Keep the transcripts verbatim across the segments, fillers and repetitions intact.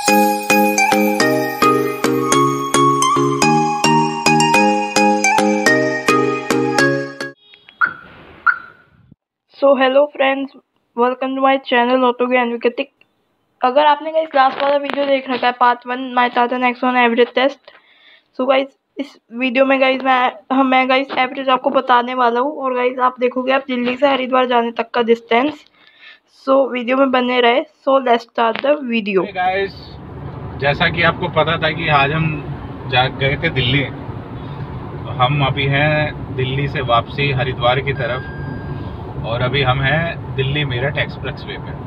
So hello friends, welcome to my channel auto ज्ञान विकतिक। अगर आपने गाइस लास्ट वाला वीडियो देख रखा है, part one my Tata Nexon average test, so guys इस वीडियो में गाइस मैं हम मैं गाइस एवरेज आपको बताने वाला हूँ। और गाइस आप देखोगे आप दिल्ली से हरिद्वार जाने तक का डिस्टेंस। सो वीडियो में बने रहे। So let's start the video. Guys, जैसा कि आपको पता था कि आज हम जा गए थे दिल्ली, तो हम अभी हैं दिल्ली से वापसी हरिद्वार की तरफ, और अभी हम हैं दिल्ली मेरठ एक्सप्रेस वे पे।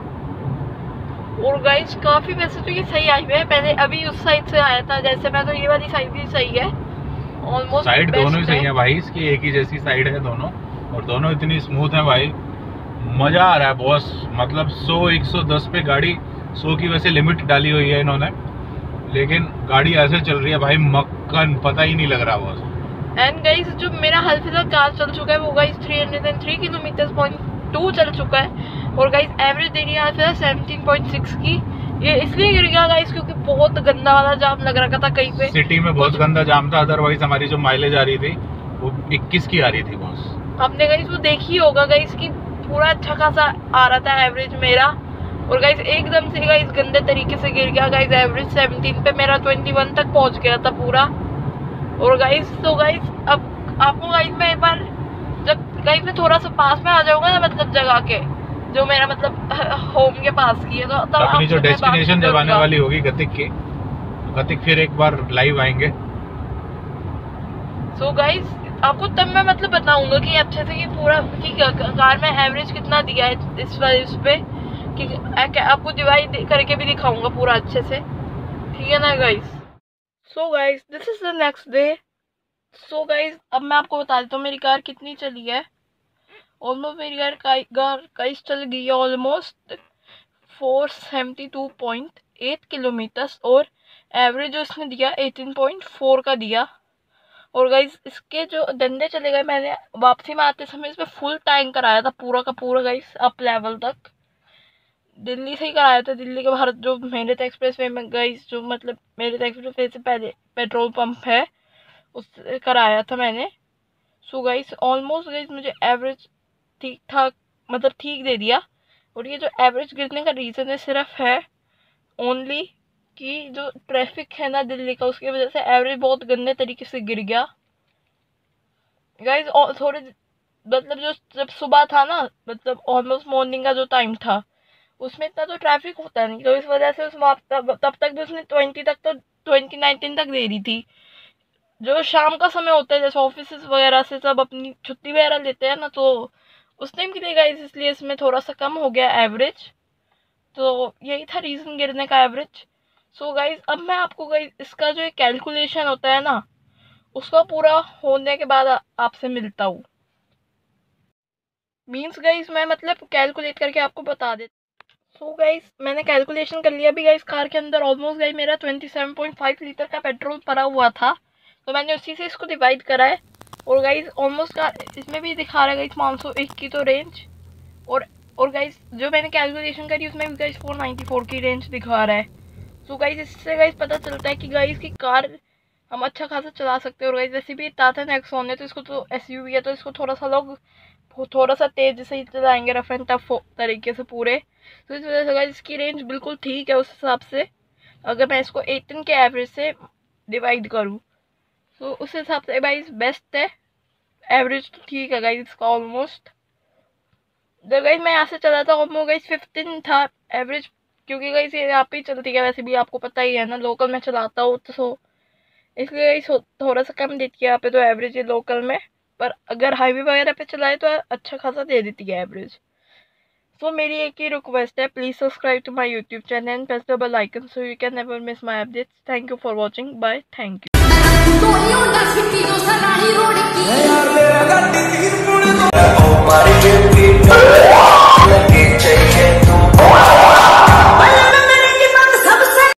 और गाइस काफी वैसे तो ये सही हाईवे है। मैंने अभी उस साइड से आया था, जैसे मैं तो ये वाली साइड भी सही है, ऑलमोस्ट साइड दोनों ही सही है भाई, इसकी एक ही जैसी साइड है दोनों, और दोनों इतनी स्मूथ है भाई, मजा आ रहा है बॉस। मतलब सौ एक सौ दस पे गाड़ी, सौ की वैसे लिमिट डाली हुई है इन्होंने, लेकिन गाड़ी ऐसे चल रही है भाई मक्खन, पता ही नहीं लग रहा बॉस। एंड गाइस जो मेरा हाल फिलहाल कार चल चुका है वो गाइस तीन सौ तीन किलोमीटर पॉइंट टू चल चुका है, और गाइस एवरेज दे रही है हाल फिलहाल सत्रह पॉइंट छह की। ये इसलिए गिर गया गाइस क्योंकि बहुत गंदा वाला जाम लग रहा था कहीं पे, सिटी में बहुत गंदा जाम था। अदरवाइज हमारी जो माइलेज आ रही थी वो इक्कीस की आ रही थी बॉस। आपने गाइस वो देखी होगा गाइस की पूरा अच्छा खासा आ रहा था एवरेज मेरा, और गाइस एकदम से गाइस गंदे तरीके से गिर गया। गाइस एवरेज सत्रह पे मेरा इक्कीस तक पहुंच गया था पूरा। और गाइस तो गाइस अब आपको गाइस मैं एक बार जब गाइस मैं थोड़ा सा पास में आ जाऊंगा ना, मतलब जगह के जो मेरा मतलब होम के पास की है, तो तब अपनी जो डेस्टिनेशन जब आने वाली होगी गतिक की, गतिक फिर एक बार लाइव आएंगे। सो so गाइस आपको तब मैं मतलब बताऊंगा कि अच्छे से कि पूरा कि कार में एवरेज कितना दिया है इस बार इस पे, कि आपको डिवाइड करके भी दिखाऊंगा पूरा अच्छे से, ठीक है ना guys. So guys this is the next day. So guys अब मैं आपको बता देता हूँ मेरी कार कितनी चली है। ऑलमोस्ट मेरी कार कार गाइस चल गई है almost four seventy two point eight kilometre, और एवरेज जो इसने दिया अठारह पॉइंट फोर का दिया। और गाइस इसके जो डंडे चले गए, मैंने वापसी में आते समय इसमें फुल टैंक कराया था पूरा का पूरा गाइस अप लेवल तक, दिल्ली से ही कराया था। दिल्ली के बाहर जो मेरठ एक्सप्रेस वे में गाइस जो मतलब मेरठ एक्सप्रेस वे से पहले पेट्रोल पंप है उससे कराया था मैंने। सो गाइस ऑलमोस्ट गाइस मुझे एवरेज ठीक ठाक मतलब ठीक दे दिया। और ये जो एवरेज गिरने का रीज़न है सिर्फ है ओनली कि जो ट्रैफिक है ना दिल्ली का, उसकी वजह से एवरेज बहुत गंदे तरीके से गिर गया गाइस। और थोड़े मतलब जो जब सुबह था ना, मतलब ऑलमोस्ट मॉर्निंग का जो टाइम था, उसमें इतना तो ट्रैफिक होता नहीं, तो इस वजह से उस तब, तब तक भी उसने ट्वेंटी तक तो ट्वेंटी नाइनटीन तक दे रही थी। जो शाम का समय होता है जैसे ऑफिस वगैरह से सब अपनी छुट्टी वगैरह लेते हैं ना, तो उस टाइम की गाइस इसलिए इसमें थोड़ा सा कम हो गया एवरेज। तो यही था रीज़न गिरने का एवरेज। सो गाइस अब मैं आपको गाइस इसका जो एक कैलकुलेशन होता है ना, उसका पूरा होने के बाद आपसे मिलता हूँ। मीन्स गाइस मैं मतलब कैलकुलेट करके आपको बता देता। सो गाइस मैंने कैलकुलेशन कर लिया। अभी गाइस कार के अंदर ऑलमोस्ट गाइस मेरा सत्ताईस पॉइंट पाँच लीटर का पेट्रोल पड़ा हुआ था, तो मैंने उसी से इसको डिवाइड करा है। और गाइस ऑलमोस्ट कार इसमें भी दिखा रहा है गाइस पाँच सौ एक की तो रेंज, और और गाइस जो मैंने कैलकुलेशन करी उसमें भी गाइस चार सौ चौरानवे की रेंज दिखा रहा है। सो गाइस इससे गाइस पता चलता है कि गाइस की कार हम अच्छा खासा चला सकते हैं। और गाइस वैसे भी टाटा नेक्सॉन है तो इसको तो एसयूवी है, तो इसको थोड़ा सा लोग थोड़ा सा तेज से ही चलाएंगे, रफ एंड टफ तरीके से पूरे। तो इस वजह से गाइस इसकी रेंज बिल्कुल ठीक है उस हिसाब से, अगर मैं इसको अठारह के एवरेज से डिवाइड करूँ तो उस हिसाब से गाइस बेस्ट है। एवरेज तो ठीक है गाइस इसका ऑलमोस्ट। जब गाइस मैं यहाँ से चला था ऑलमोस्ट गाइस फिफ्टीन था एवरेज, क्योंकि गाइस ये यहाँ पे ही चलती है, वैसे भी आपको पता ही है ना, लोकल में चलाता हूँ तो सो इसलिए गाइस थोड़ा सा कम देती है यहाँ पे तो एवरेज है लोकल में, पर अगर हाईवे वगैरह पे चलाए तो अच्छा खासा दे देती है एवरेज। सो मेरी एक ही रिक्वेस्ट है, please subscribe to my YouTube channel and press the bell icon so you can never miss my updates. Thank you for watching, bye, thank you.